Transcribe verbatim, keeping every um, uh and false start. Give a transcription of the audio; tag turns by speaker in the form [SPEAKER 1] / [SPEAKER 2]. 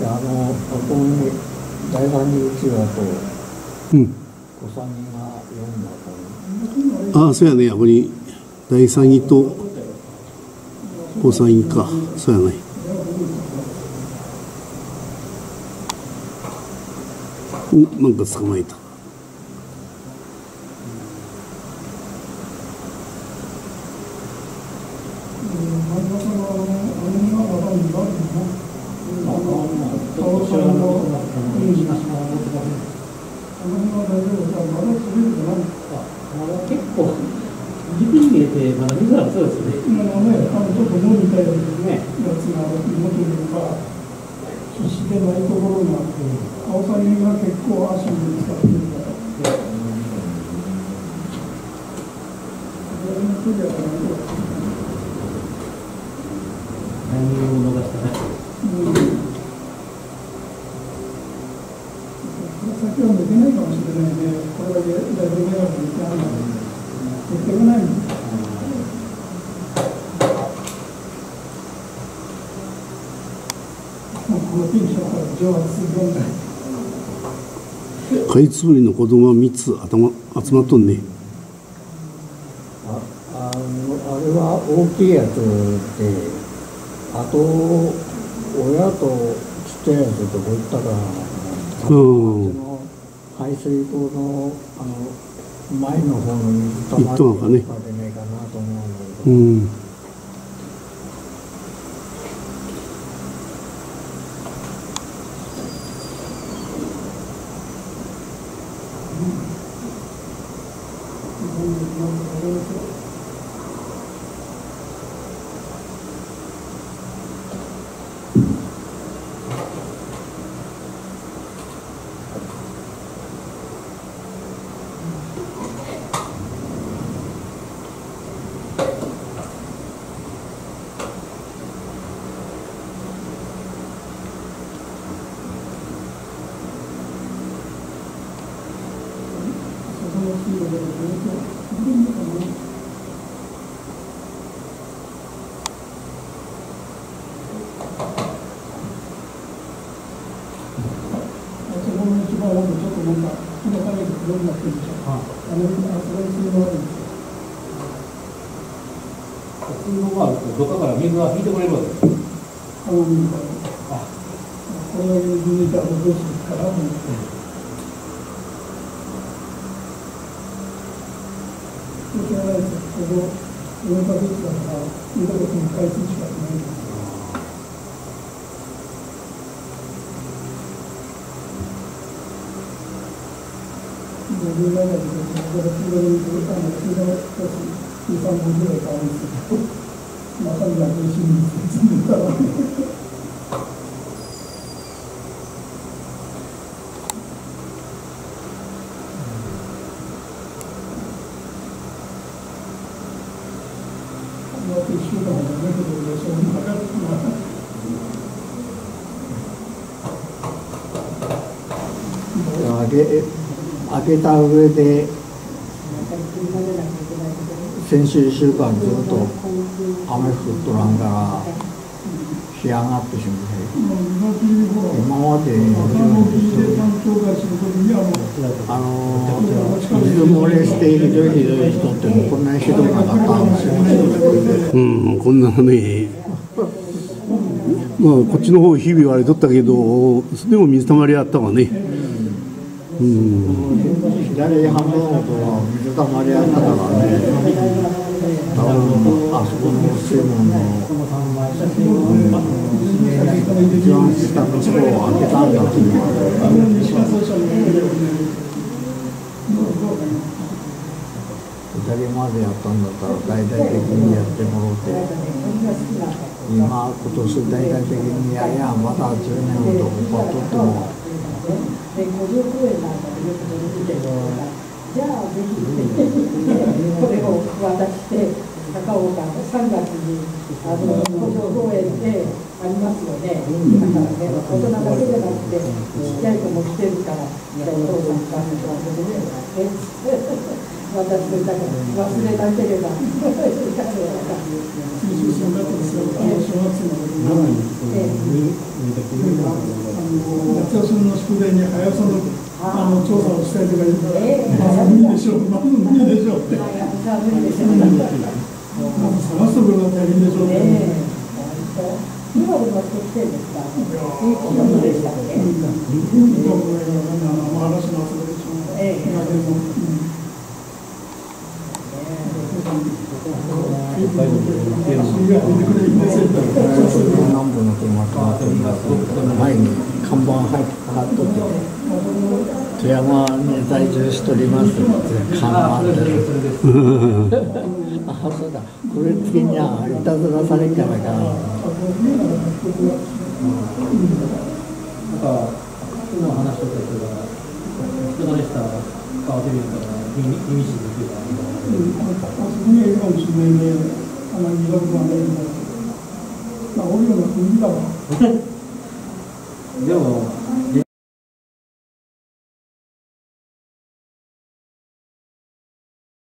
[SPEAKER 1] あのここに第三にうちわと
[SPEAKER 2] うん
[SPEAKER 1] 小さぎが読んだと。
[SPEAKER 2] ああそうやね、あこに第三義と小三義か、そうやない。お、なんか捕まえた。
[SPEAKER 3] 結構指に入れてまだ水はそうですね。
[SPEAKER 4] 今のね、あのちょっと伸びたようなやつが元にか必死でないところがあって、アオサギが結構足に使ってるから。
[SPEAKER 3] 何を逃したな。
[SPEAKER 4] 先は抜けないかもしれないね。これだけだいぶ迷惑にしてあるので、抜けないんです。このピンチだから上圧問題。
[SPEAKER 2] カイツブリの子供はみっつ頭集まっとんね。
[SPEAKER 1] あ、あのあれは大きいやつで、あと親とちっちゃいやつどこ行ったかな。
[SPEAKER 2] うん、
[SPEAKER 1] 排水溝のあの前の方の水たまりとかでねえかなと思うんだけど、
[SPEAKER 2] うん、
[SPEAKER 3] どっかから水は引いてくれるわけです。
[SPEAKER 4] あの水から。これだけ水抜いたらどうするかなと思って。そうしないと、ここよんかげつだから、見たことに回数しかないんです。じゅうななで、ここで黄色い水、あの黄色い少しに、さんぼんぐらい買うんですけど、中身はおいしいんですよ、積んでたら。いっしゅうかんもね、これでそういうのかかる
[SPEAKER 1] 上げ上げた上で先週いっしゅうかんずっと雨降っとらんから干上がってしまって今まであの水漏れしてひどいひどい人ってもこんなにひどくなかったんですよ。
[SPEAKER 2] うん、こんなのね。まあこっちの方日々はあれとったけど、でも水たまりあったわね。うん、
[SPEAKER 1] 左半分ほどは水たまりあったからね、多分あそこの水門の、うん、一番下のところを開けたんだと思う。左までやったんだったら大々的にやってもろうて、今今年大々的にやりゃまだじゅうねんほどほっとっても。でごじゅう公園なんかでよく乗るけど、じゃあぜひこれを渡して高岡さんがつにあの古城公園でありますよね。だからね、大人だけじゃなくてちっちゃい子も来てるから、じゃあお父さんお母さんと遊びで渡してたから忘れなければ。小学生の小学生の
[SPEAKER 4] 夏休みの宿題に早さのあの調査をしたりとか言うから、まず無理でしょう、まず無理でしょうって。まず探すところが大変でしょうね。
[SPEAKER 5] 今でもしてきてるんですか。いいことでしたっけ。
[SPEAKER 4] いいところが話の遊びでしょう。今でも。
[SPEAKER 1] 南部の車と前に看板貼っとって富山に在住しておりますって看板であ、そうだ、これ次にはいたずらされるからかな。
[SPEAKER 3] なんか今の話をした人が人がでした顔で見るから意味意味深っていうか、
[SPEAKER 4] あそこにいるかもしれないね。あまり見たことはないんだけど。まあ、俺らの国だわ。
[SPEAKER 3] でも